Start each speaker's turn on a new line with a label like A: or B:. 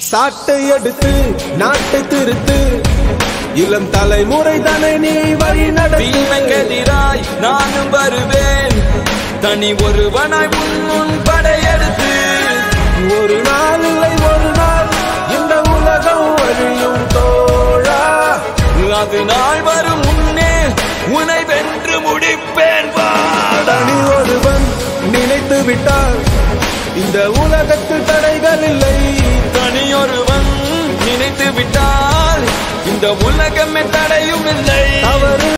A: சாட்டை எடுத்து நாட்டை திருத்து இளம் தலைமுறை தானே நீ வழி நடத்திராய்
B: நானும் வருவேன் தனி ஒருவனாய் முன் படையெடுத்து
A: ஒரு நாள் இல்லை ஒரு நாள் இந்த உலகம் வழியும் தோழா
B: அது நாள் வரும் முன்னே உன்னை வென்று முடிப்பேன்
A: தனி ஒருவன் நினைத்து விட்டால் இந்த உலகத்தில் தடைகள் இல்லை
B: தனியொருவன் நினைத்து விட்டால் இந்த உலகமே தடையும் இல்லை.